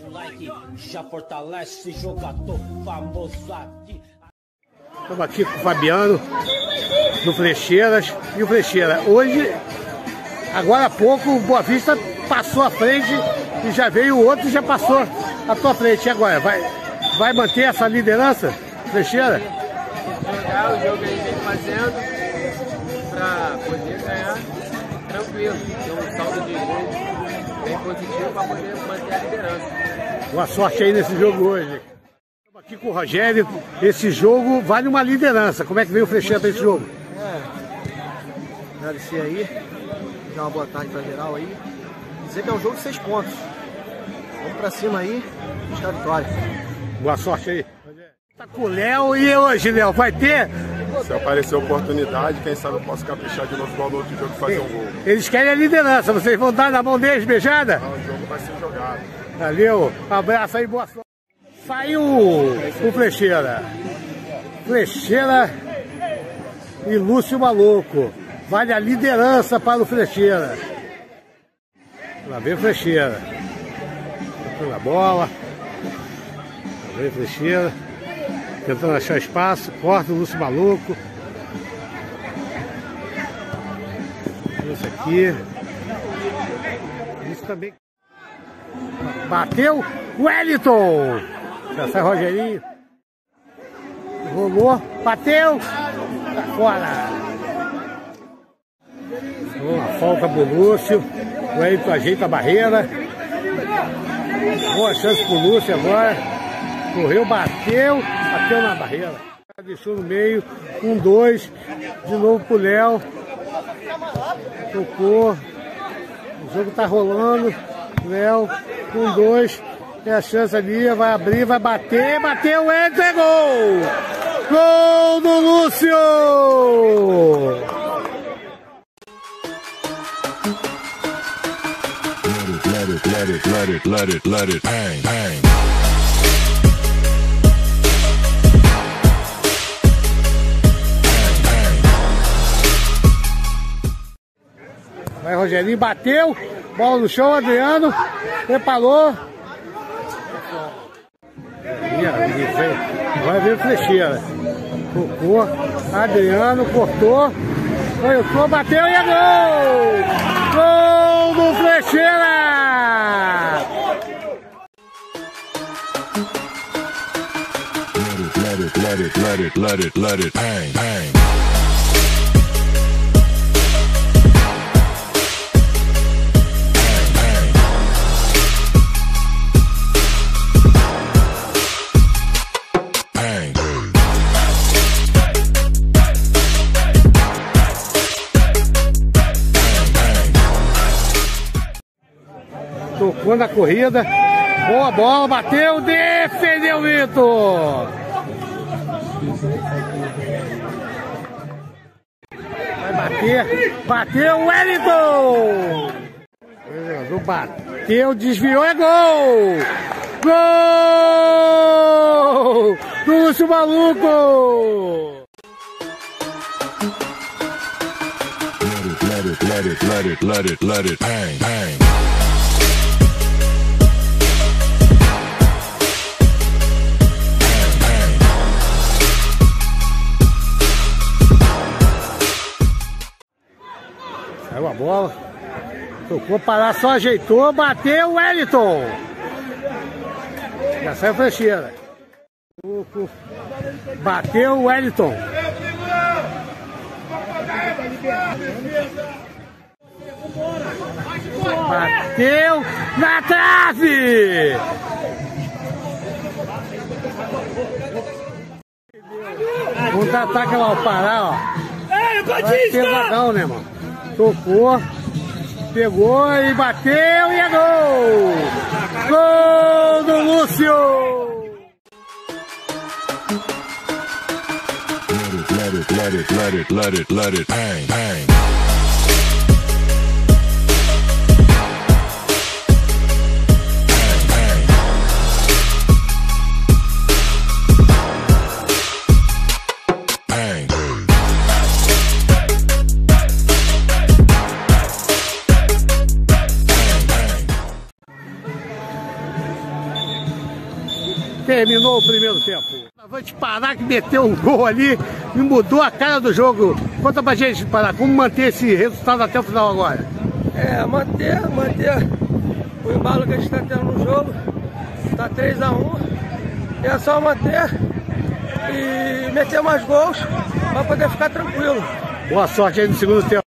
like já fortalece jogador famoso aqui. Estamos aqui com o Fabiano do Flecheiras e o Flecheira. Hoje, agora há pouco, o Boa Vista passou à frente e já veio o outro e já passou à tua frente. E agora, vai manter essa liderança, Flecheira? Jogar o jogo que a gente vem fazendo para poder ganhar tranquilo. Ter um saldo de gol bem positivo para poder manter a liderança. Boa sorte aí nesse jogo hoje. Estamos aqui com o Rogério. Esse jogo vale uma liderança. Como é que veio o Flecheira para esse jogo? Agradecer aí, dar uma boa tarde para geral aí. Dizer que é um jogo de 6 pontos. Vamos para cima aí, buscar a vitória. Boa sorte aí. Tá com o Léo e hoje, Léo, vai ter? Se aparecer oportunidade, quem sabe eu posso caprichar de novo igual no outro jogo e fazer um gol. Eles querem a liderança, vocês vão dar na mão deles, beijada? Não, o jogo vai ser jogado. Valeu, um abraço aí, boa sorte. Saiu o Flecheira. Flecheira e Lúcio Maluco. Vale a liderança para o Flecheira. Lá vem o Flecheira. Tocando a bola. Lá vem o Flecheira. Tentando achar espaço. Corta o Lúcio Maluco. Isso aqui. Isso também. Bateu. Wellington. Já sai Rogerinho. Rolou. Bateu. Tá fora. Uma falta pro Lúcio. O Wellington ajeita a barreira. Boa chance pro Lúcio agora. Correu, bateu na barreira. Deixou no meio. 1-2. De novo pro Léo. Tocou. O jogo tá rolando. Léo. 1-2. Tem a chance ali. Vai abrir, vai bater. Bateu, o Wellington, é gol! Gol do Lúcio! Let it, bang, bang. Vai, Rogerinho, bateu, bola no chão, Adriano, preparou. Vai ver o Flecheira. Tocou, Adriano, cortou, colocou, bateu e é gol! Gol do Flecheira! Let it, bang, bang. Tocou na corrida, boa bola, bateu, defendeu o Vitor. Vai bater, bateu o Wellington. Bateu, desviou, é gol! Gol! Lúcio Maluco! Let it, bang, bang. Saiu a bola, tocou para lá, só ajeitou, bateu o Wellington. Já saiu a Flecheira. Bateu o Wellington. Bateu na trave. Contra-ataque lá, o Pará, ó. Vai ter vagão, né, mano? Tocou, pegou e bateu e é gol! Gol do Lúcio! Let it, bang, bang. Terminou o primeiro tempo. Avante Pará que meteu um gol ali e mudou a cara do jogo. Conta pra gente, Pará, como manter esse resultado até o final agora? Manter o embalo que a gente está tendo no jogo. Está 3-1. É só manter e meter mais gols para poder ficar tranquilo. Boa sorte aí no segundo tempo.